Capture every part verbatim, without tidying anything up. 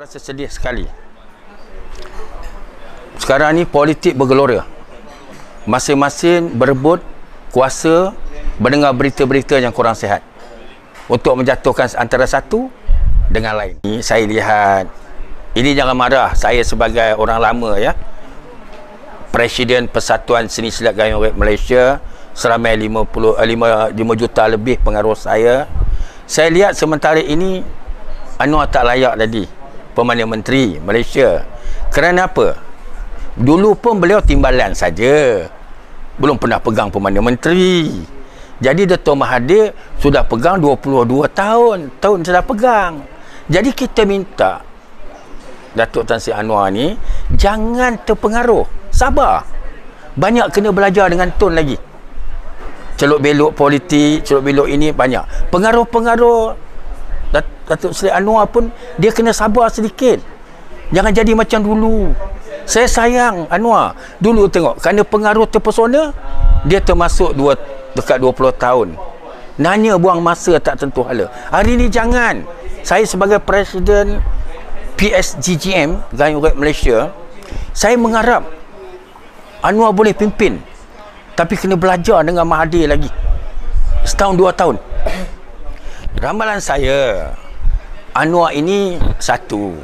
rasa sedih sekali. Sekarang ni politik bergelora. Masing-masing berebut kuasa, mendengar berita-berita yang kurang sihat untuk menjatuhkan antara satu dengan lain. Ini saya lihat, ini jangan marah, saya sebagai orang lama ya, Presiden Persatuan Seni Silat Gayung Rek Malaysia, seramai lima puluh, lima, lima juta lebih pengaruh saya. Saya lihat sementara ini Anwar tak layak tadi Perdana Menteri Malaysia. Kerana apa? Dulu pun beliau timbalan saja, belum pernah pegang Perdana Menteri. Jadi Dato' Mahathir sudah pegang dua puluh dua tahun, tahun sudah pegang. Jadi kita minta Datuk Tan Sri Anwar ni jangan terpengaruh, sabar. Banyak kena belajar dengan Tun lagi. Celuk belok politik, celuk belok ini banyak. Pengaruh-pengaruh Datuk Seri Anwar pun dia kena sabar sedikit. Jangan jadi macam dulu. Saya sayang Anwar. Dulu tengok, kerana pengaruh terpesona, dia termasuk dua, dekat dua puluh tahun. Nanya buang masa tak tentu hala. Hari ni jangan. Saya sebagai Presiden P S G G M, Gayung Rek Malaysia, saya mengharap Anwar boleh pimpin. Tapi kena belajar dengan Mahathir lagi. Setahun, dua tahun. Ramalan saya, Anwar ini satu,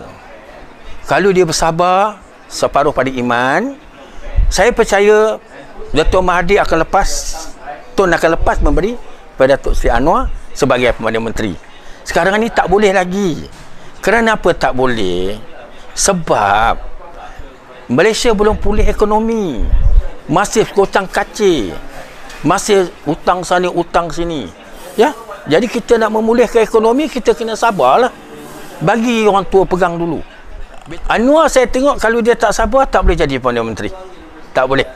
kalau dia bersabar separuh pada iman, saya percaya Dato' Mahathir akan lepas, Tun akan lepas memberi pada Datuk Seri Anwar sebagai Perdana Menteri. Sekarang ni tak boleh lagi. Kerana apa tak boleh? Sebab Malaysia belum pulih ekonomi, masih kocang kacir, masih hutang sana hutang sini ya. Jadi kita nak memulihkan ekonomi, kita kena sabarlah. Bagi orang tua pegang dulu. Anwar saya tengok kalau dia tak sabar, tak boleh jadi Perdana Menteri. Tak boleh.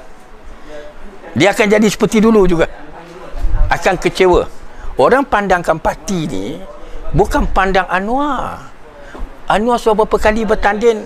Dia akan jadi seperti dulu juga. Akan kecewa. Orang pandangkan parti ni bukan pandang Anwar. Anwar sudah berapa kali bertanding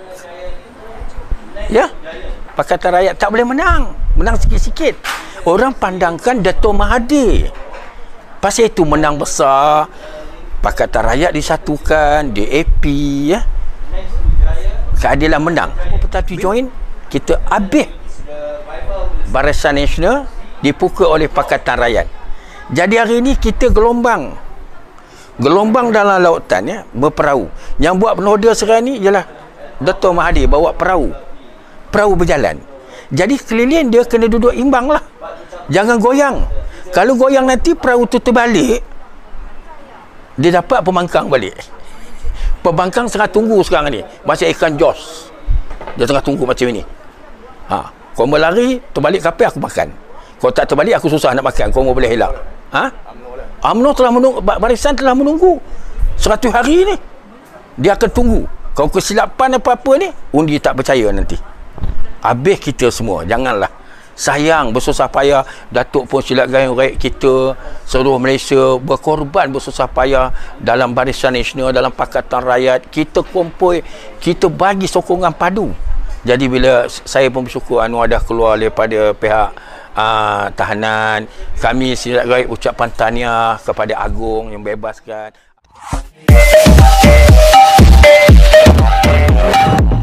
ya, Pakatan Rakyat tak boleh menang. Menang sikit-sikit. Orang pandangkan Dato' Mahathir. Pasal itu menang besar, Pakatan Rakyat disatukan, D A P ya. Keadilan menang. Tetapi join, kita habis Barisan Nasional dipukul oleh Pakatan Rakyat. Jadi hari ini kita gelombang. Gelombang dalam lautan ya, berperahu. Yang buat penoda sekarang ni ialah Dato' Mahathir bawa perahu. Perahu berjalan. Jadi keliling dia kena duduk imbang lah. Jangan goyang. Kalau goyang nanti perahu tu terbalik, dia dapat pembangkang balik. Pembangkang tengah tunggu sekarang ni. Macam ikan Jaws. Dia tengah tunggu macam ni. Ha, kau mau lari, terbalik kapal aku makan. Kau tak terbalik aku susah nak makan. Kau mau boleh elak. Ha? UMNO telah menunggu, barisan telah menunggu seratus hari ni. Dia akan tunggu. Kau kesilapan apa-apa ni, undi tak percaya nanti. Habis kita semua. Janganlah. Sayang bersusah payah, Datuk pun silat gayung rek kita, seluruh Malaysia berkorban bersusah payah dalam Barisan Nasional, dalam Pakatan Rakyat. Kita kumpul, kita bagi sokongan padu. Jadi bila saya pun bersyukur Anwar dah keluar daripada pihak uh, tahanan, kami silat gayung ucapan tahniah kepada Agong yang bebaskan.